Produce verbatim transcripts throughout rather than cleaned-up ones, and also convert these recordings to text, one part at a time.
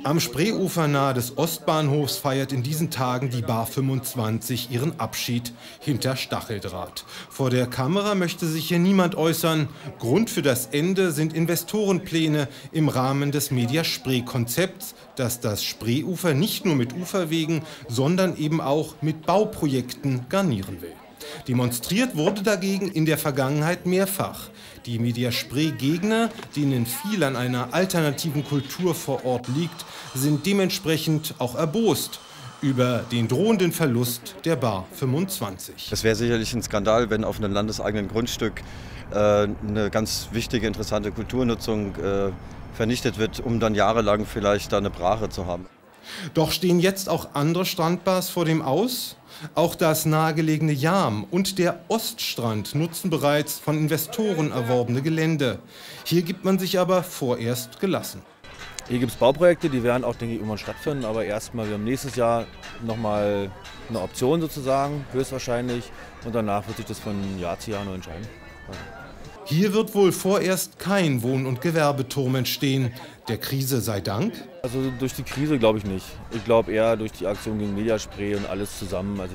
Am Spreeufer nahe des Ostbahnhofs feiert in diesen Tagen die Bar fünfundzwanzig ihren Abschied hinter Stacheldraht. Vor der Kamera möchte sich hier niemand äußern. Grund für das Ende sind Investorenpläne im Rahmen des Media Spree-Konzepts, das das Spreeufer nicht nur mit Uferwegen, sondern eben auch mit Bauprojekten garnieren will. Demonstriert wurde dagegen in der Vergangenheit mehrfach. Die Media Spree-Gegner, denen viel an einer alternativen Kultur vor Ort liegt, sind dementsprechend auch erbost über den drohenden Verlust der Bar fünfundzwanzig. Es wäre sicherlich ein Skandal, wenn auf einem landeseigenen Grundstück äh, eine ganz wichtige, interessante Kulturnutzung äh, vernichtet wird, um dann jahrelang vielleicht da eine Brache zu haben. Doch stehen jetzt auch andere Strandbars vor dem Aus? Auch das nahegelegene Jam und der Oststrand nutzen bereits von Investoren erworbene Gelände. Hier gibt man sich aber vorerst gelassen. Hier gibt es Bauprojekte, die werden auch, denke ich, irgendwann stattfinden. Aber erstmal, wir haben nächstes Jahr nochmal eine Option sozusagen, höchstwahrscheinlich. Und danach wird sich das von Jahr zu Jahr noch entscheiden. Ja. Hier wird wohl vorerst kein Wohn- und Gewerbeturm entstehen. Der Krise sei Dank? Also durch die Krise glaube ich nicht. Ich glaube eher durch die Aktion gegen Media Spree und alles zusammen. Also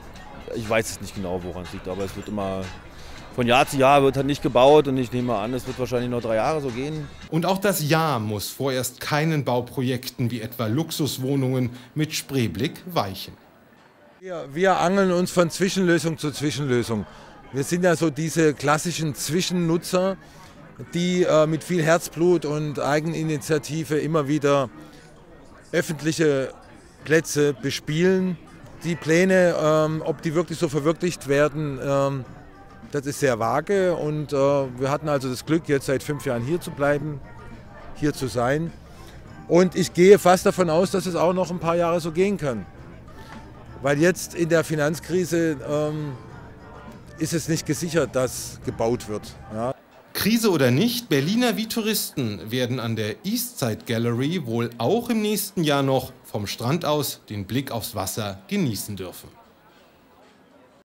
ich weiß es nicht genau, woran es liegt, aber es wird immer von Jahr zu Jahr wird halt nicht gebaut und ich nehme an, es wird wahrscheinlich noch drei Jahre so gehen. Und auch das Jahr muss vorerst keinen Bauprojekten wie etwa Luxuswohnungen mit Spreeblick weichen. Wir, wir angeln uns von Zwischenlösung zu Zwischenlösung. Wir sind ja so diese klassischen Zwischennutzer, die äh, mit viel Herzblut und Eigeninitiative immer wieder öffentliche Plätze bespielen. Die Pläne, ähm, ob die wirklich so verwirklicht werden, ähm, das ist sehr vage. Und äh, wir hatten also das Glück, jetzt seit fünf Jahren hier zu bleiben, hier zu sein. Und ich gehe fast davon aus, dass es auch noch ein paar Jahre so gehen kann. Weil jetzt in der Finanzkrise ähm, ist es nicht gesichert, dass gebaut wird. Ja. Krise oder nicht, Berliner wie Touristen werden an der Eastside Gallery wohl auch im nächsten Jahr noch vom Strand aus den Blick aufs Wasser genießen dürfen.